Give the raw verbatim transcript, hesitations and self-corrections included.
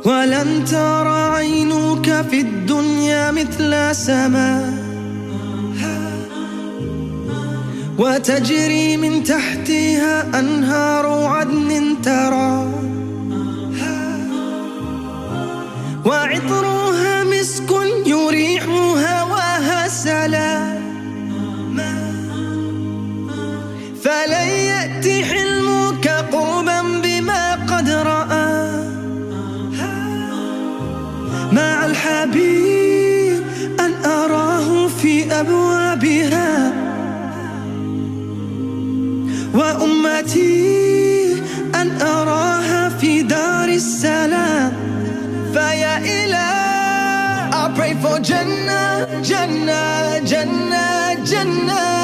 ولن ترى عينك في الدنيا مثل سماء وتجري من تحتها أنهار عدن ترى وعطرها مسك يريح هواها سلام فلن يأتي حلمك قربا بما قد رأى مع الحبيب أن أراه في أبوابها وأمتي أن أراها في دار السلام فيا إله I pray for Jannah, Jannah, Jannah, Jannah